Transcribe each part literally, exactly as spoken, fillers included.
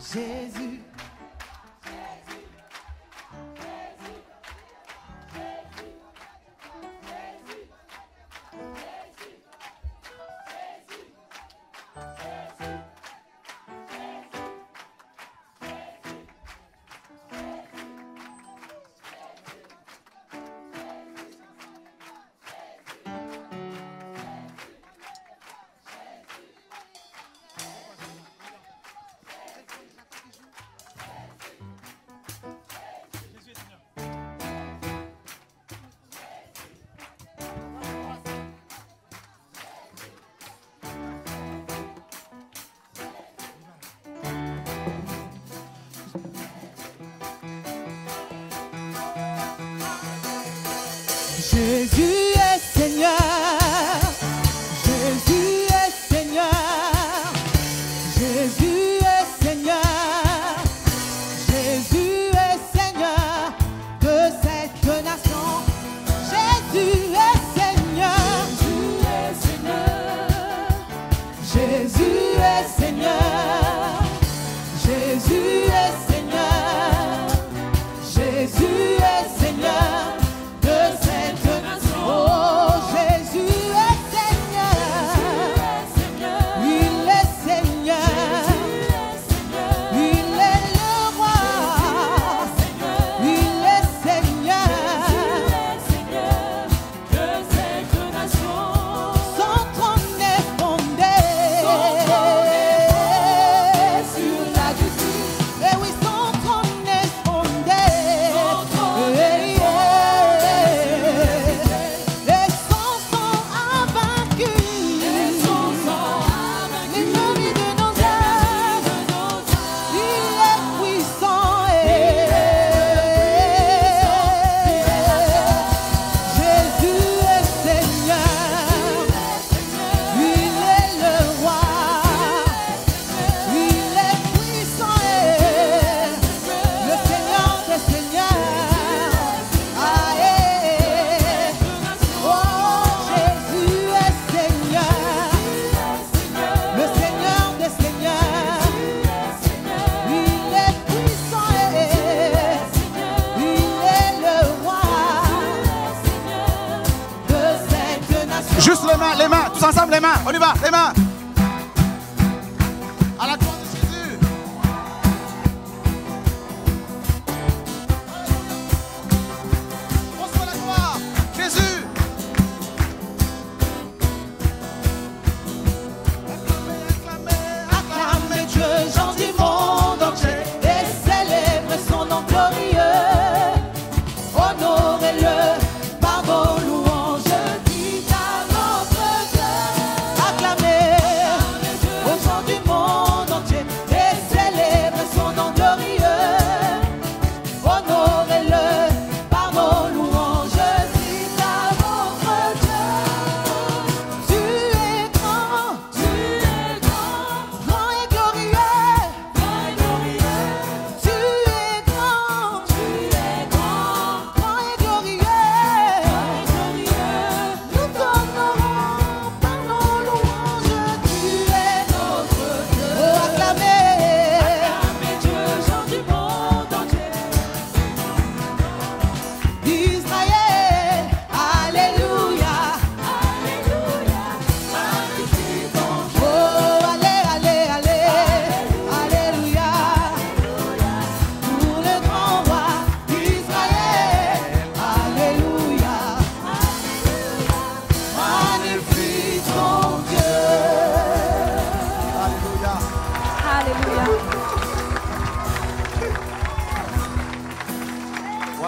Jésus. Jésus est Seigneur, Jésus est Seigneur, Jésus est Seigneur, Jésus est Seigneur de cette nation. Jésus est Seigneur, Jésus est Seigneur, Jésus est Seigneur, Jésus est Seigneur. Oh, Jésus est Seigneur, il est Seigneur, il est le roi, il est Seigneur de cette nation. Son trône est fondé sur la justice, et oui, son trône est fondé. Juste les mains, les mains, tous ensemble les mains, on y va, les mains. À la gloire de Jésus. Reçois la gloire, Jésus. Acclamez, acclamez, acclamez Dieu, gens du monde entier, et célébrez son nom glorieux. Honorez-le par vos louanges.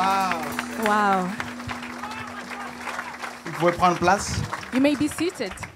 Wow. Vous pouvez prendre place. You may be seated.